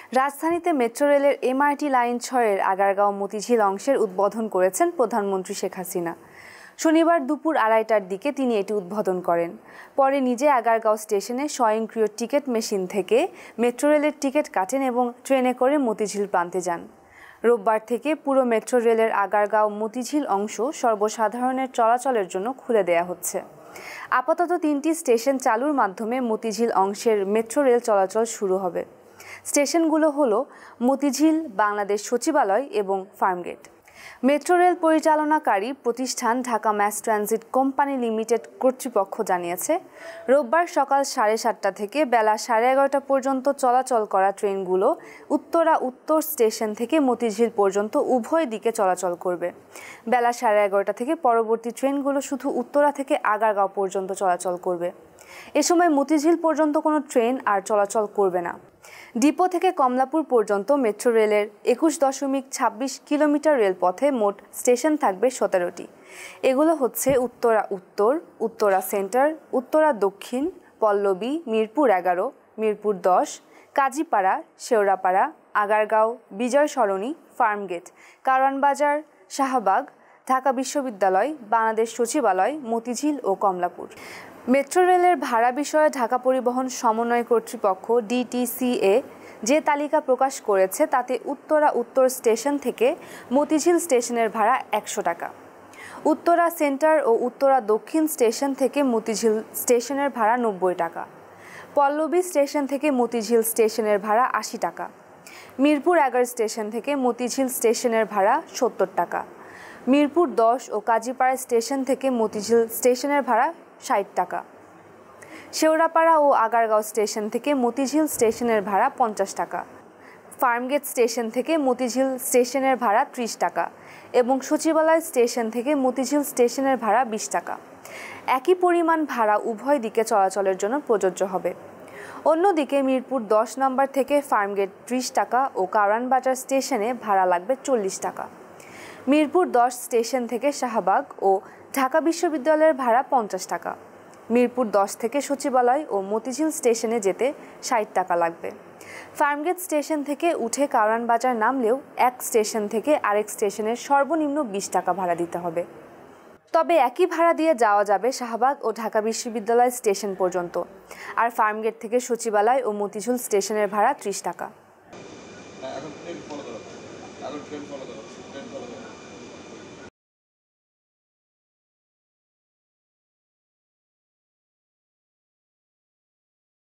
রাজধানীতে মেট্রো রেলের MRT line ৬-এর আগারগাঁও মতিঝিল অংশের উদ্বোধন করেছেন প্রধানমন্ত্রী শেখ হাসিনা। শনিবার দুপুর ২:৩০টার দিকে তিনি এটি উদ্বোধন করেন। পরে নিজে আগারগাঁও স্টেশনে স্বয়ংক্রিয় টিকিট মেশিন থেকে মেট্রো রেলের টিকিট কাটেন এবং ট্রেনে করে মতিঝিল প্রান্তে যান। রোববার থেকে পুরো মেট্রো রেলের আগারগাঁও মতিঝিল অংশ সর্বসাধারণের চলাচলের জন্য খুলে দেয়া হচ্ছে। আপাতত ৩টি স্টেশন চালুর মাধ্যমে মতিঝিল অংশের মেট্রো রেল চলাচল শুরু হবে। স্টেশনগুলো হলো মতিঝিল, বাংলাদেশ সচিবালয় এবং ফার্মগেট। মেট্রো রেল পরিচালনাকারী প্রতিষ্ঠান Dhaka mass transit company limited কর্তৃপক্ষ জানিয়েছে, রোববার সকাল 7:30টা থেকে বেলা 11:30টা পর্যন্ত চলাচল করা ট্রেনগুলো উত্তরা উত্তর স্টেশন থেকে মতিঝিল পর্যন্ত উভয় দিকে চলাচল করবে। বেলা 11:30টা থেকে পরবর্তী ট্রেনগুলো শুধু উত্তরা থেকে আগারগাঁও পর্যন্ত চলাচল করবে। এ সময় মতিঝিল পর্যন্ত কোনো ট্রেন আর চলাচল করবে না। ডিপো থেকে কমলাপুর পর্যন্ত মেট্রো রেলের 21.26 কিলোমিটার রেলপথে মোট স্টেশন থাকবে 17টি। এগুলো হচ্ছে উত্তরা উত্তর, উত্তরা সেন্টার, উত্তরা দক্ষিণ, পল্লবী, মিরপুর 11, মিরপুর 10, কাজীপাড়া, শেওড়াপাড়া, আগারগাঁও, বিজয় সরণি, ফার্মগেট, কারওয়ানবাজার, শাহবাগ, ঢাকা বিশ্ববিদ্যালয়, বাংলাদেশ সচিবালয়, মতিঝিল ও কমলাপুর। মেট্রো রেলের ভাড়া বিষয়ে ঢাকা পরিবহন সমন্বয় কর্তৃপক্ষ DTCA যে তালিকা প্রকাশ করেছে তাতে উত্তরা উত্তর স্টেশন থেকে মতিঝিল স্টেশনের ভাড়া 100 টাকা, উত্তরা সেন্টার ও উত্তরা দক্ষিণ স্টেশন থেকে মতিঝিল স্টেশনের ভাড়া 90 টাকা, পল্লবী স্টেশন থেকে মতিঝিল স্টেশনের ভাড়া 80 টাকা, মিরপুর 11 স্টেশন থেকে মতিঝিল স্টেশনের ভাড়া 70 টাকা, মিরপুর 10 ও কাজীপাড়া স্টেশন থেকে মতিঝিল স্টেশনের ভাড়া 60 টাকা, শেওড়াপাড়া ও আগারগাঁও স্টেশন থেকে মতিঝিল স্টেশনের ভাড়া 50 টাকা, ফার্মগেট স্টেশন থেকে মতিঝিল স্টেশনের ভাড়া 30 টাকা এবং সচিবালয় স্টেশন থেকে মতিঝিল স্টেশনের ভাড়া 20 টাকা। একই পরিমাণ ভাড়া উভয় দিকে চলাচলের জন্য প্রযোজ্য হবে। অন্যদিকে মিরপুর 10 নম্বর থেকে ফার্মগেট 30 টাকা ও কারওয়ানবাজার স্টেশনে ভাড়া লাগবে 40 টাকা। মিরপুর 10 স্টেশন থেকে শাহবাগ ও ঢাকা বিশ্ববিদ্যালয়ের ভাড়া 50 টাকা। মিরপুর 10 থেকে সচিবালয় ও মতিঝিল স্টেশনে যেতে 60 টাকা লাগবে। ফার্মগেট স্টেশন থেকে উঠে কারওয়ানবাজার নামলেও এক স্টেশন থেকে আরেক স্টেশনের সর্বনিম্ন 20 টাকা ভাড়া দিতে হবে। তবে একই ভাড়া দিয়ে যাওয়া যাবে শাহবাগ ও ঢাকা বিশ্ববিদ্যালয় স্টেশন পর্যন্ত। আর ফার্মগেট থেকে সচিবালয় ও মতিঝিল স্টেশনের ভাড়া 30 টাকা।